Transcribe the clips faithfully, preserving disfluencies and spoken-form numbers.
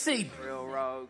see. Real rogue.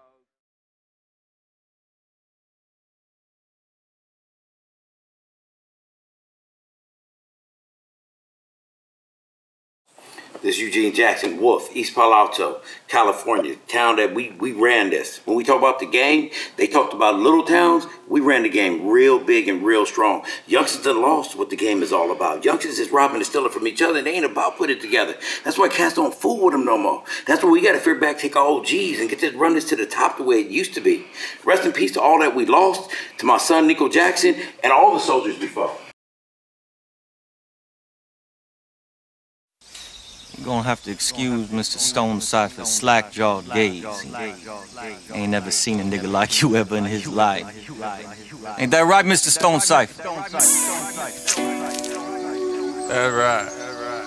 This is Eugene Jackson, Wolf, East Palo Alto, California, town that we, we ran this. When we talk about the game, they talked about little towns. We ran the game real big and real strong. Youngsters done lost what the game is all about. Youngsters is robbing and stealing from each other, and they ain't about put it together. That's why cats don't fool with them no more. That's why we got to fear back, take our O Gs, and get this, run this to the top the way it used to be. Rest in peace to all that we lost, to my son, Nico Jackson, and all the soldiers before. You're gonna have to excuse Mister Stone Cypher's slack-jawed gaze. He ain't never seen a nigga like you ever in his life. Ain't that right, Mister Stone Cypher? That's right.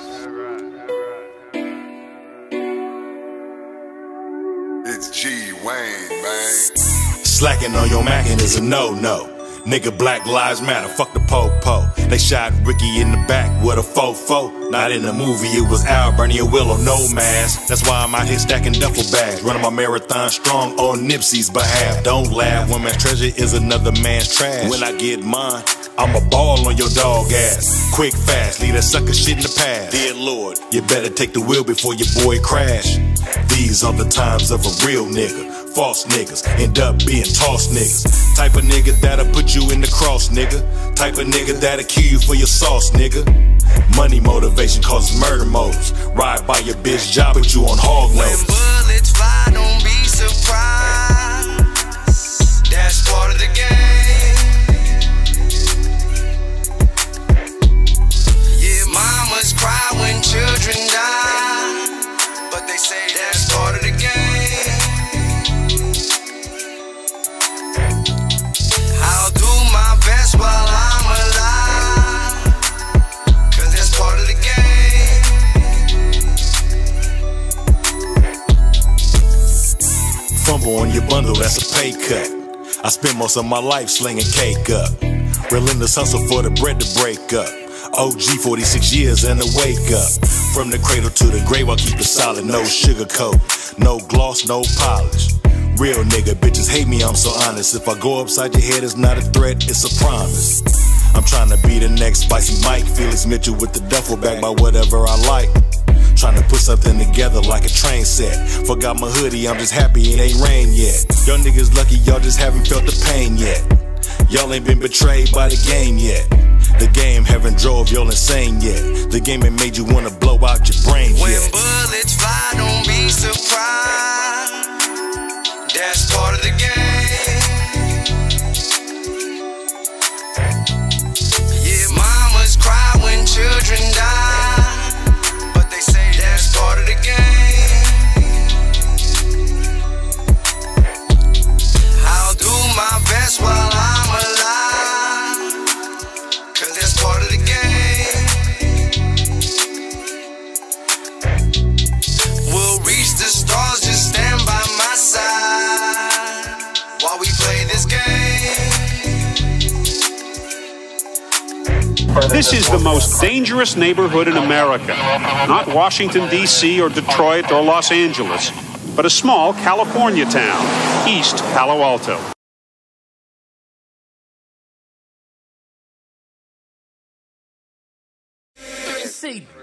It's G Wayne, man. Slacking on your mackin' is a no-no. Nigga, Black Lives Matter, fuck the po-po. They shot Ricky in the back with a fofo. Not in the movie, it was Al, Bernie, and Willow, no mask. That's why I'm out here stacking duffel bags, running my marathon strong on Nipsey's behalf. Don't laugh, one man's treasure is another man's trash. When I get mine, I'ma ball on your dog ass. Quick, fast, leave that sucker shit in the past. Dear Lord, you better take the wheel before your boy crash. These are the times of a real nigga. False niggas end up being tossed niggas. Type of nigga that'll put you in the cross, nigga. Type of nigga that'll kill you for your sauce, nigga. Money motivation causes murder motives. Ride by your bitch, job with you on hog notice. When bullets fly, don't be surprised. That's part of the game. Yeah, mamas cry when children die, but they say that's part of the game. I'll do my best while I'm alive, cause that's part of the game. Fumble on your bundle, that's a pay cut. I spend most of my life slinging cake up. Relentless hustle for the bread to break up. O G forty-six years and a wake up. From the cradle to the grave, I keep it solid. No sugarcoat, no gloss, no polish. Real nigga, bitches hate me, I'm so honest. If I go upside your head, it's not a threat, it's a promise. I'm trying to be the next Spicy Mike, Felix Mitchell with the duffel bag by whatever I like. Trying to put something together like a train set. Forgot my hoodie, I'm just happy it ain't rain yet. Y'all niggas lucky, y'all just haven't felt the pain yet. Y'all ain't been betrayed by the game yet. The game haven't drove y'all insane yet. The game ain't made you wanna blow out your brains when yet. When bullets fly, don't be surprised. That's part of the game. Yeah, mamas cry when children die, but they say that's part of the game. I'll do my best while I'm alive, cause that's part of the game. We'll reach the stars, just stand by my side while we play this game. This is the most dangerous neighborhood in America. Not Washington, D C or Detroit or Los Angeles, but a small California town, East Palo Alto. See.